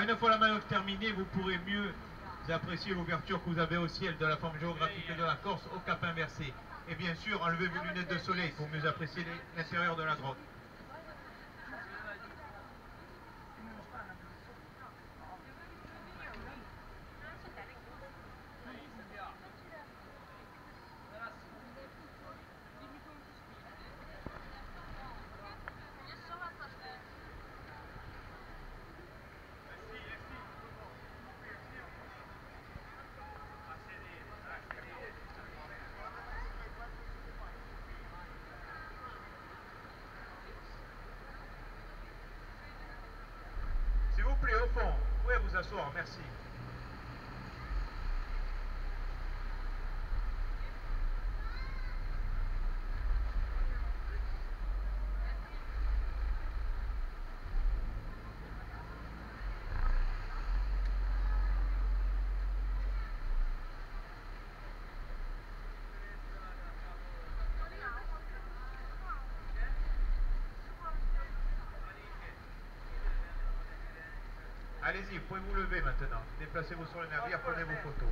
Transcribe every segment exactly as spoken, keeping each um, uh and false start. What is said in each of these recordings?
une fois la manœuvre terminée, vous pourrez mieux apprécier l'ouverture que vous avez au ciel de la forme géographique de la Corse au cap inversé. Et bien sûr, enlevez vos lunettes de soleil pour mieux apprécier l'intérieur de la grotte. S'il vous plaît, au fond, vous pouvez vous asseoir, merci. Allez-y, vous pouvez vous lever maintenant. Déplacez-vous sur le navire, prenez vos photos.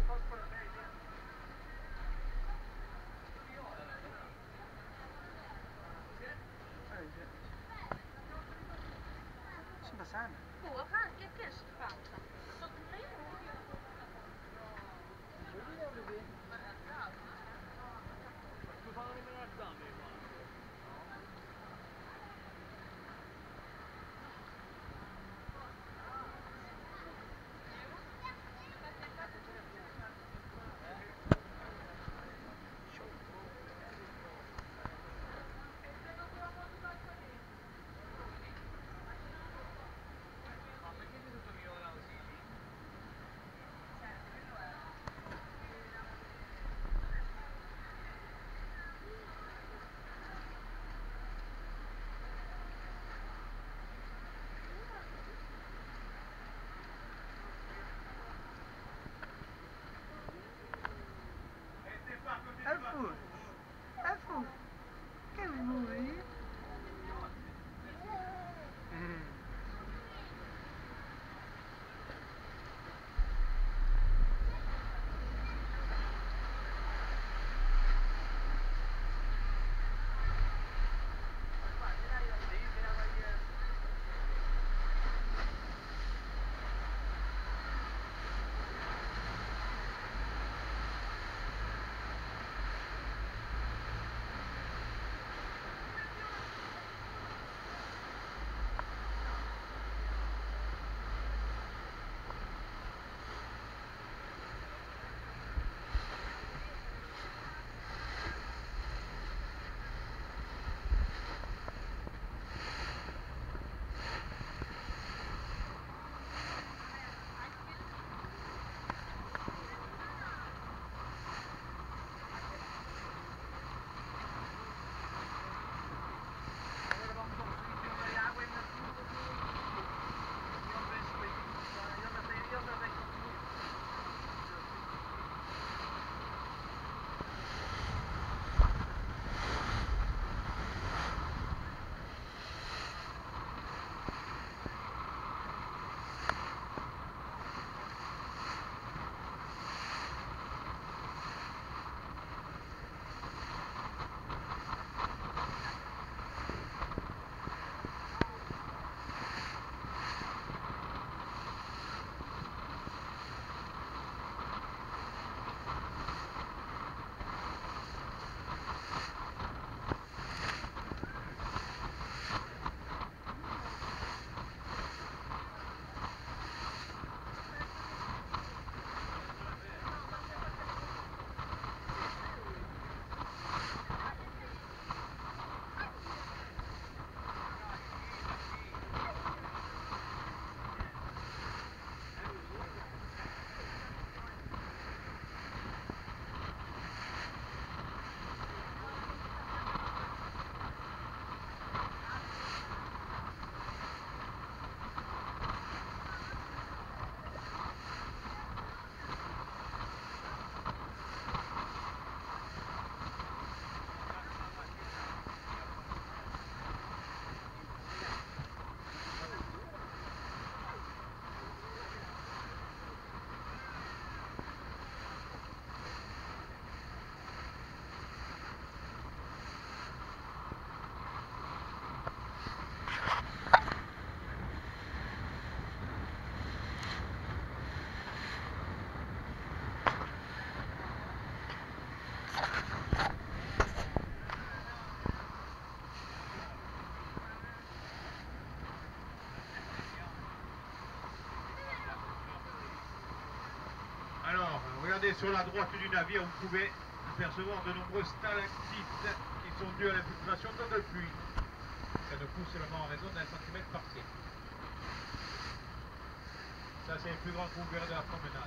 regardez sur la droite du navire, vous pouvez apercevoir de nombreux stalactites qui sont dus à l'infiltration de la pluie. Ça ne pousse seulement en raison d'un centimètre partiel. Ça, c'est le plus grand trou vert de la promenade.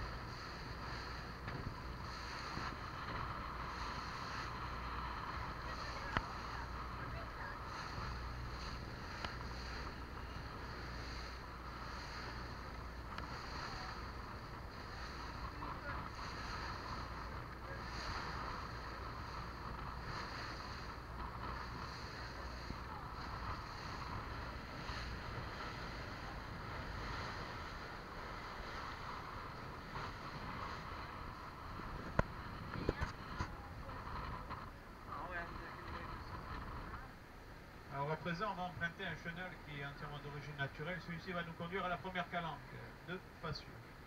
Alors à présent, on va emprunter un chenal qui est entièrement d'origine naturelle. Celui-ci va nous conduire à la première calanque de Fassieux.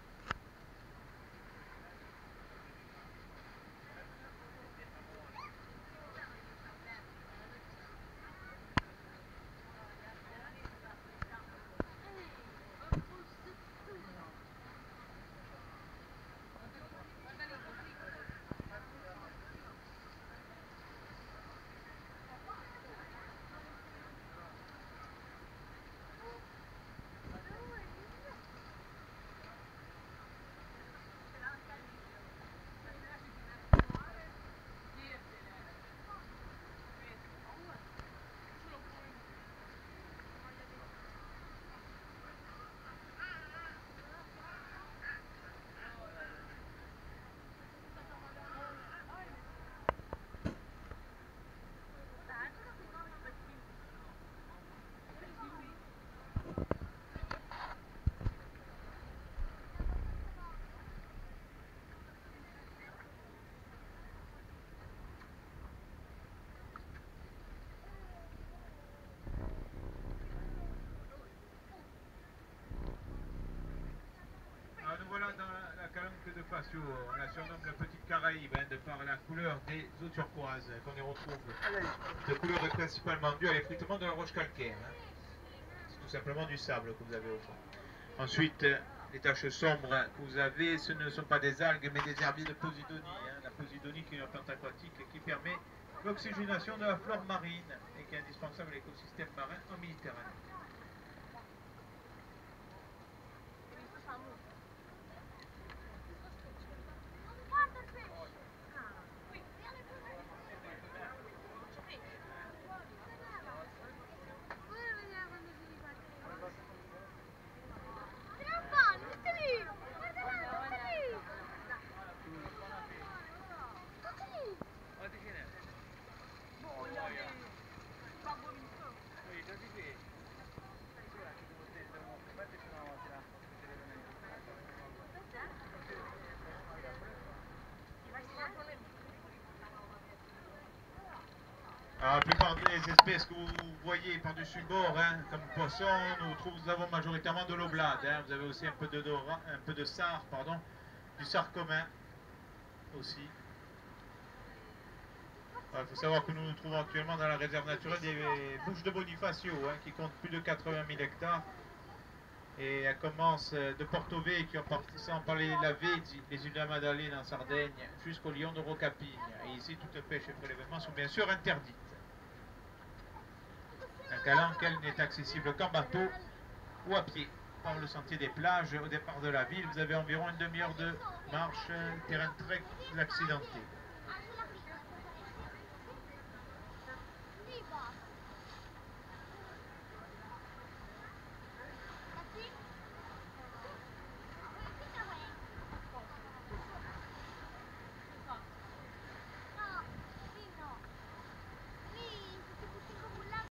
Voilà dans la, la calanque de Fassieux, on la surnomme la petite Caraïbe, hein, de par la couleur des eaux turquoises qu'on y retrouve. De couleur est principalement due à l'effritement de la roche calcaire. Hein. C'est tout simplement du sable que vous avez au fond. Ensuite, les taches sombres que vous avez, ce ne sont pas des algues mais des herbiers de Posidonie. Hein. La Posidonie qui est une plante aquatique et qui permet l'oxygénation de la flore marine et qui est indispensable à l'écosystème marin en Méditerranée. Alors, la plupart des espèces que vous voyez par-dessus le bord, hein, comme poissons, nous, trouvons, nous avons majoritairement de l'oblade. Hein. Vous avez aussi un peu de, dora, un peu de sard, pardon, du sard commun aussi. Il faut savoir que nous nous trouvons actuellement dans la réserve naturelle des Bouches de Bonifacio, hein, qui compte plus de quatre-vingt mille hectares. Et elle commence de Porto Vecchio, en passant par les Lavezzi, les îles de la Madeleine en Sardaigne, jusqu'au Lion de Rocapigne. Et ici, toute pêche et prélèvement sont bien sûr interdites. La calanque, elle, n'est accessible qu'en bateau ou à pied. Par le sentier des plages, au départ de la ville, vous avez environ une demi-heure de marche, terrain très accidenté.